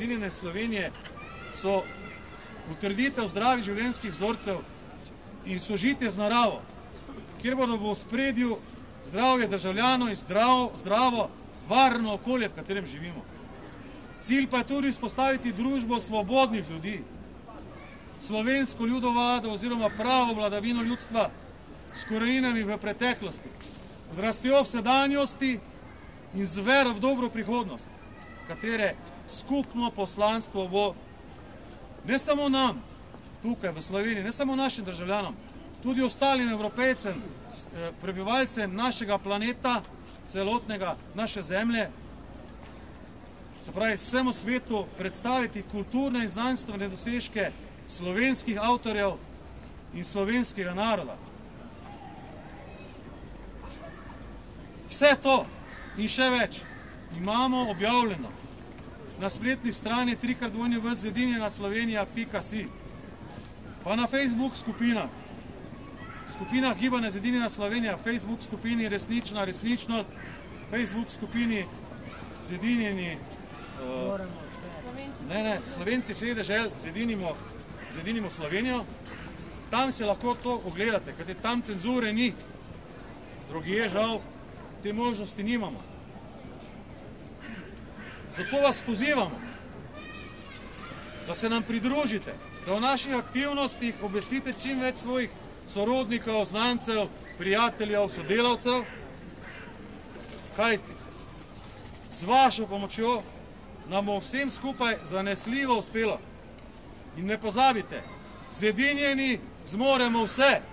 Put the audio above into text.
Zedinjene Slovenije so utrditev zdravih življenjskih vzorcev in sožitje z naravo, kjer bodo v ospredju zdravje državljanov in zdravo, varno okolje, v katerem živimo. Cilj pa je tudi vzpostaviti družbo svobodnih ljudi, slovensko ljudovlado oziroma pravo vladavino ljudstva s koreninami v preteklosti, z rastjo v sedanjosti in z vero v dobro prihodnost, katere skupno poslanstvo bo ne samo nam, tukaj v Sloveniji, ne samo našim državljanom, tudi ostalim Evropejcem, prebivalcem našega planeta, celotnega naše zemlje, se pravi vsemu svetu predstaviti kulturne in znanstvene dosežke slovenskih avtorjev in slovenskega naroda. Vse to in še več imamo objavljeno na spletni strani www.zedinjenaslovenija.si, pa na Facebook skupinah Gibanja Zedinjena Slovenija, Facebook skupini Resnična resničnost, Facebook skupini Zedinjeni Slovenci vseh dežel, Zedinimo Slovenijo. Tam se lahko to ogledate, kajti tam cenzure ni. Drugje žal te možnosti nimamo. Zato vas pozivamo, da se nam pridružite, da v naših aktivnostih obvestite čim več svojih sorodnikov, znancev, prijateljev, sodelavcev, kajti z vašo pomočjo nam bo vsem skupaj zanesljivo uspelo. In ne pozabite, zedinjeni zmoremo vse.